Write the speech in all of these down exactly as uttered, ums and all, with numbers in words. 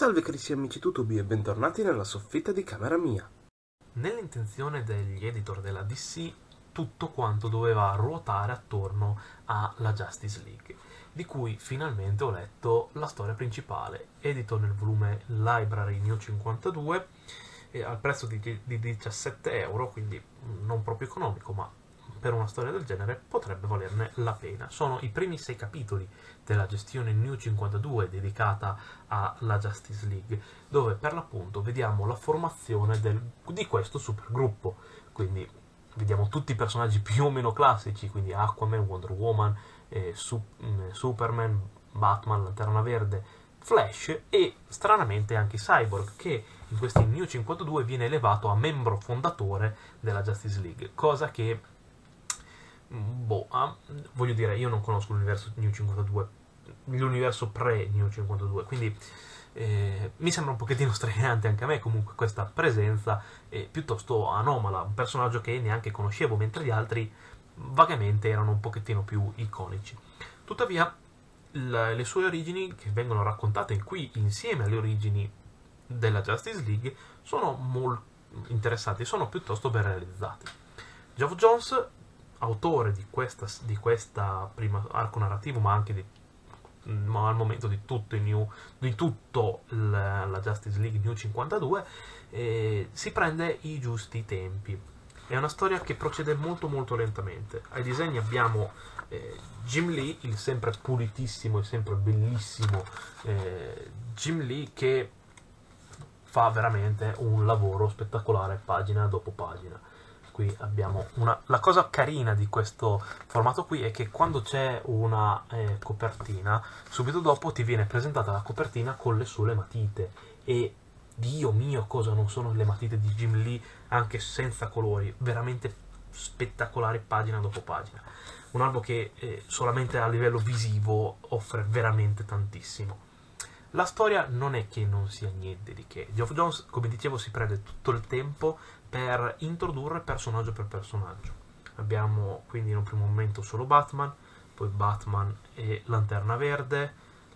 Salve carissimi amici tutubi e bentornati nella soffitta di camera mia. Nell'intenzione degli editor della D C, tutto quanto doveva ruotare attorno alla Justice League, di cui finalmente ho letto la storia principale, edito nel volume Library New cinquantadue, eh, al prezzo di, di diciassette euro, quindi non proprio economico, ma per una storia del genere potrebbe valerne la pena. Sono i primi sei capitoli della gestione New cinquantadue dedicata alla Justice League, dove per l'appunto vediamo la formazione del, di questo supergruppo. Quindi vediamo tutti i personaggi più o meno classici, quindi Aquaman, Wonder Woman, eh, Su- Superman, Batman, Lanterna Verde, Flash e stranamente anche Cyborg, che in questi New cinquantadue viene elevato a membro fondatore della Justice League, cosa che boh, ah, voglio dire, io non conosco l'universo New cinquantadue, l'universo pre-New cinquantadue, quindi eh, mi sembra un pochettino straniante anche a me comunque questa presenza eh, piuttosto anomala, un personaggio che neanche conoscevo, mentre gli altri vagamente erano un pochettino più iconici. Tuttavia, l- le sue origini, che vengono raccontate qui insieme alle origini della Justice League, sono molto interessanti, sono piuttosto ben realizzati. Geoff Johns, autore di questa, di questa prima arco narrativo, ma anche di, ma al momento di tutto, il new, di tutto la, la Justice League New cinquantadue, eh, si prende i giusti tempi. È una storia che procede molto molto lentamente. Ai disegni abbiamo eh, Jim Lee, il sempre pulitissimo e sempre bellissimo eh, Jim Lee, che fa veramente un lavoro spettacolare pagina dopo pagina. Qui abbiamo una... La cosa carina di questo formato qui è che quando c'è una eh, copertina, subito dopo ti viene presentata la copertina con le sole matite. E Dio mio, cosa non sono le matite di Jim Lee, anche senza colori, veramente spettacolari pagina dopo pagina. Un albo che eh, solamente a livello visivo offre veramente tantissimo. La storia non è che non sia niente di che. Geoff Johns, come dicevo, si prende tutto il tempo per introdurre personaggio per personaggio. Abbiamo quindi in un primo momento solo Batman, poi Batman e Lanterna Verde,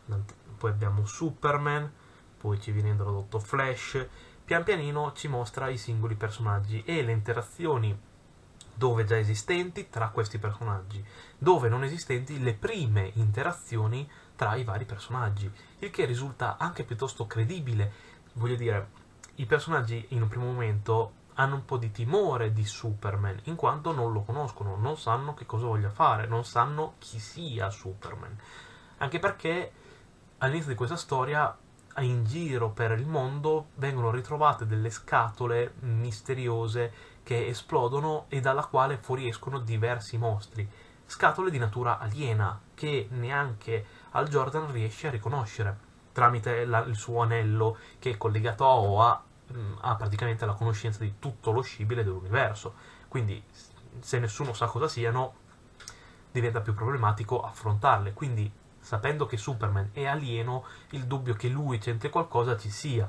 poi abbiamo Superman, poi ci viene introdotto Flash. Pian pianino ci mostra i singoli personaggi e le interazioni dove già esistenti tra questi personaggi, dove non esistenti le prime interazioni tra i vari personaggi, il che risulta anche piuttosto credibile. Voglio dire, i personaggi in un primo momento hanno un po' di timore di Superman, in quanto non lo conoscono, non sanno che cosa voglia fare, non sanno chi sia Superman. Anche perché all'inizio di questa storia, in giro per il mondo, vengono ritrovate delle scatole misteriose che esplodono e dalla quale fuoriescono diversi mostri. Scatole di natura aliena che neanche Hal Jordan riesce a riconoscere tramite la, il suo anello che è collegato a Oa, mh, ha praticamente la conoscenza di tutto lo scibile dell'universo. Quindi se nessuno sa cosa siano diventa più problematico affrontarle. Quindi sapendo che Superman è alieno, il dubbio che lui c'entri qualcosa ci sia.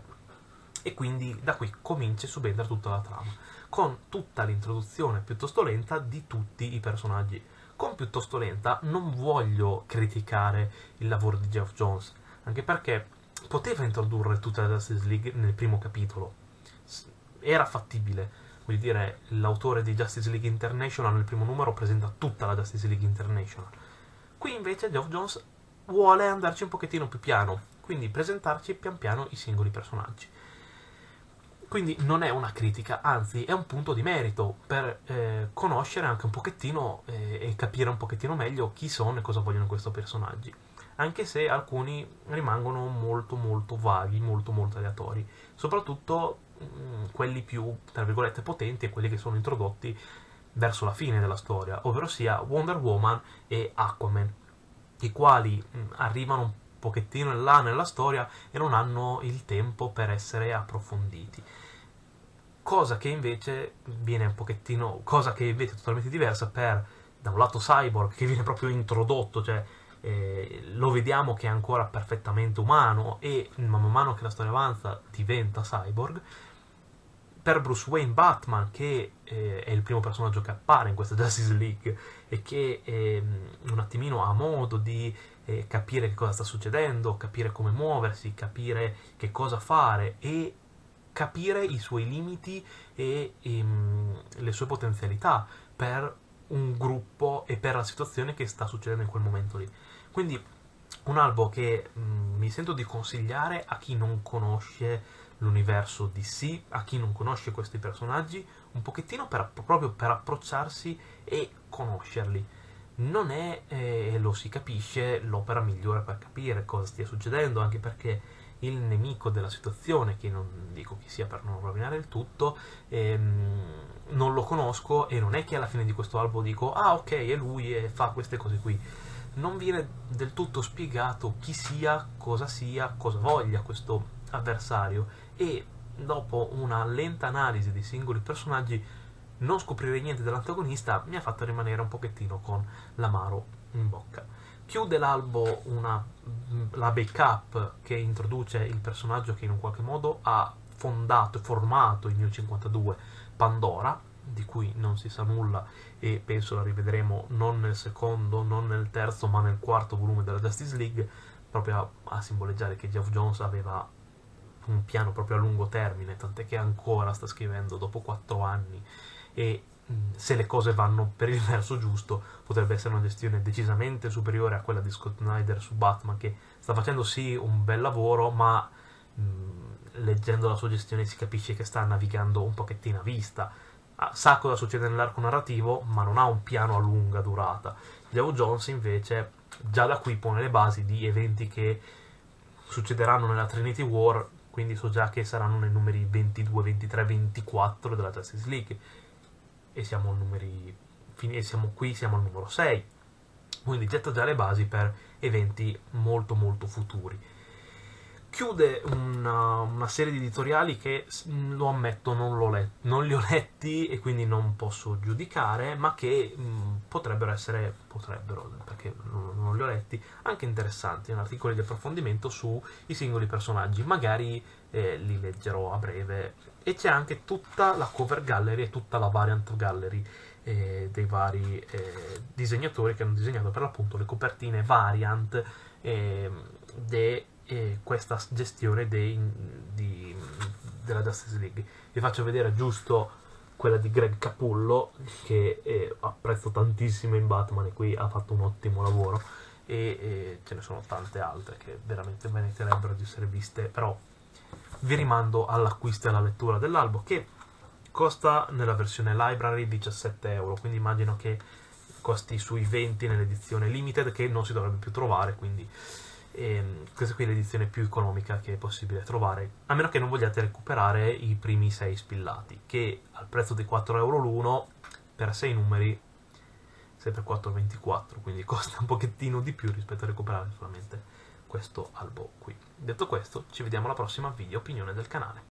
E quindi da qui comincia e subentra tutta la trama, con tutta l'introduzione piuttosto lenta di tutti i personaggi. Con piuttosto lenta non voglio criticare il lavoro di Geoff Johns, anche perché poteva introdurre tutta la Justice League nel primo capitolo. Era fattibile. Vuol dire, l'autore di Justice League International nel primo numero presenta tutta la Justice League International. Qui invece Geoff Johns vuole andarci un pochettino più piano, quindi presentarci pian piano i singoli personaggi. Quindi non è una critica, anzi è un punto di merito per eh, conoscere anche un pochettino eh, e capire un pochettino meglio chi sono e cosa vogliono questi personaggi. Anche se alcuni rimangono molto molto vaghi, molto molto aleatori. Soprattutto mh, quelli più, tra virgolette, potenti e quelli che sono introdotti verso la fine della storia, ovvero sia Wonder Woman e Aquaman, i quali mh, arrivano un pochettino in là nella storia e non hanno il tempo per essere approfonditi. Cosa che invece viene un pochettino, cosa che invece è totalmente diversa per, da un lato, Cyborg, che viene proprio introdotto, cioè eh, lo vediamo che è ancora perfettamente umano e man mano che la storia avanza diventa Cyborg. Per Bruce Wayne, Batman, che eh, è il primo personaggio che appare in questa Justice League e che eh, un attimino ha modo di eh, capire che cosa sta succedendo, capire come muoversi, capire che cosa fare e capire i suoi limiti e ehm, le sue potenzialità per un gruppo e per la situazione che sta succedendo in quel momento lì. Quindi un albo che mh, mi sento di consigliare a chi non conosce l'universo D C, a chi non conosce questi personaggi, un pochettino per, proprio per approcciarsi e conoscerli. Non è, eh, lo si capisce, l'opera migliore per capire cosa stia succedendo, anche perché il nemico della situazione, che non dico chi sia per non rovinare il tutto, ehm, non lo conosco e non è che alla fine di questo albo dico ah ok è lui e fa queste cose qui. Non viene del tutto spiegato chi sia, cosa sia, cosa voglia questo avversario e dopo una lenta analisi dei singoli personaggi non scoprire niente dell'antagonista mi ha fatto rimanere un pochettino con l'amaro in bocca. Chiude l'albo una, la backup che introduce il personaggio che in un qualche modo ha fondato e formato il New cinquantadue, Pandora, di cui non si sa nulla e penso la rivedremo non nel secondo, non nel terzo, ma nel quarto volume della Justice League, proprio a, a simboleggiare che Geoff Johns aveva un piano proprio a lungo termine, tant'è che ancora sta scrivendo dopo quattro anni e mh, se le cose vanno per il verso giusto potrebbe essere una gestione decisamente superiore a quella di Scott Snyder su Batman, che sta facendo sì un bel lavoro, ma mh, leggendo la sua gestione si capisce che sta navigando un pochettino a vista, sa cosa succede nell'arco narrativo ma non ha un piano a lunga durata. Geoff Johns invece già da qui pone le basi di eventi che succederanno nella Trinity War, quindi so già che saranno nei numeri ventidue, ventitré, ventiquattro della Justice League e siamo, numeri, e siamo qui, siamo al numero sei, quindi getta già le basi per eventi molto molto futuri. Chiude una, una serie di editoriali che, lo ammetto, non, l'ho let, non li ho letti e quindi non posso giudicare, ma che mh, potrebbero essere, potrebbero, perché non, non li ho letti, anche interessanti, articoli di approfondimento sui singoli personaggi, magari eh, li leggerò a breve. E c'è anche tutta la cover gallery e tutta la variant gallery eh, dei vari eh, disegnatori che hanno disegnato per l'appunto le copertine variant eh, de e questa gestione dei, di, della Justice League. Vi faccio vedere giusto quella di Greg Capullo, che eh, apprezzo tantissimo in Batman e qui ha fatto un ottimo lavoro, e, e ce ne sono tante altre che veramente meriterebbero di essere viste, però vi rimando all'acquisto e alla lettura dell'albo, che costa nella versione library diciassette euro, quindi immagino che costi sui venti nell'edizione limited, che non si dovrebbe più trovare, quindi E questa qui è l'edizione più economica che è possibile trovare, a meno che non vogliate recuperare i primi sei spillati, che al prezzo di quattro euro l'uno, per sei numeri, sei per quattro ventiquattro, quindi costa un pochettino di più rispetto a recuperare solamente questo albo qui. Detto questo, ci vediamo alla prossima video opinione del canale.